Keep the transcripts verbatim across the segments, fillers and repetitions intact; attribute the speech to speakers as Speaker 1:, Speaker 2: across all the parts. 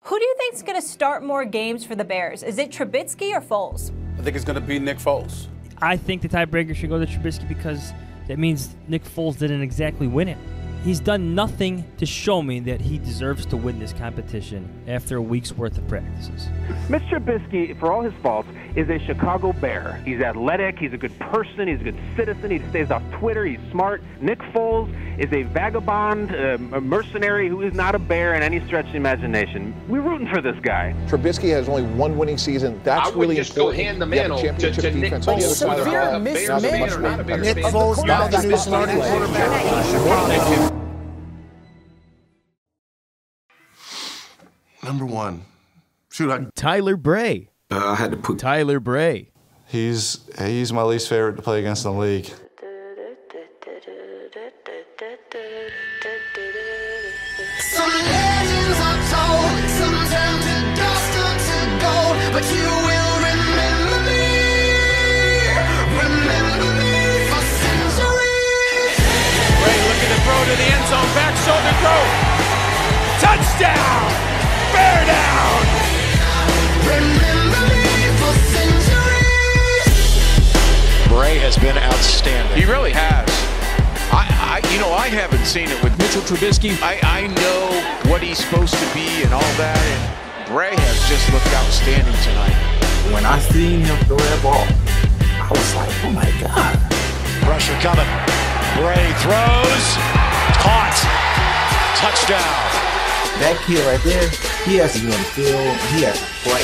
Speaker 1: Who do you think is going to start more games for the Bears? Is it Trubisky or Foles?
Speaker 2: I think it's going to be Nick Foles.
Speaker 3: I think the tiebreaker should go to Trubisky because that means Nick Foles didn't exactly win it. He's done nothing to show me that he deserves to win this competition after a week's worth of practices.
Speaker 4: Mister Trubisky, for all his faults, is a Chicago Bear. He's athletic, he's a good person, he's a good citizen, he stays off Twitter, he's smart. Nick Foles is a vagabond, um, a mercenary who is not a Bear in any stretch of the imagination. We're rooting for this guy.
Speaker 5: Trubisky has only one winning season. That's
Speaker 6: I would
Speaker 5: really
Speaker 6: just
Speaker 5: important.
Speaker 6: go hand the mantle to, to Nick Foles.
Speaker 7: Severe mismanagement.
Speaker 8: Nick Foles now the new starting quarterback.
Speaker 9: Number one. Shoot, I...
Speaker 10: Tyler Bray.
Speaker 9: Uh, I had to put...
Speaker 10: Tyler Bray.
Speaker 11: He's he's my least favorite to play against in the league.
Speaker 7: Some legends are told, some turn to dust or to gold, but you will remember me, remember me for centuries.
Speaker 12: Bray looking to throw to the end zone, back shoulder throw. Touchdown! Bear down!
Speaker 7: Remember me for centuries.
Speaker 13: Bray has been outstanding.
Speaker 6: He really has. I, I, you know, I haven't seen it with
Speaker 12: Mitchell Trubisky.
Speaker 6: I, I know what he's supposed to be and all that, and Bray has just looked outstanding tonight.
Speaker 14: When I seen him throw that ball, I was like, oh my God.
Speaker 13: Pressure coming. Bray throws. Caught. Touchdown.
Speaker 14: That kid right there, he has to be on the field, he has to play.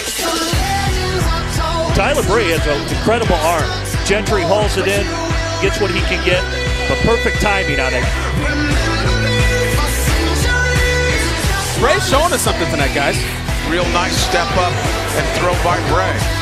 Speaker 15: Tyler Bray has an incredible arm. Gentry hauls it in, gets what he can get, but perfect timing on it.
Speaker 12: Bray's showing us something tonight, guys.
Speaker 6: Real nice step up and throw by Bray.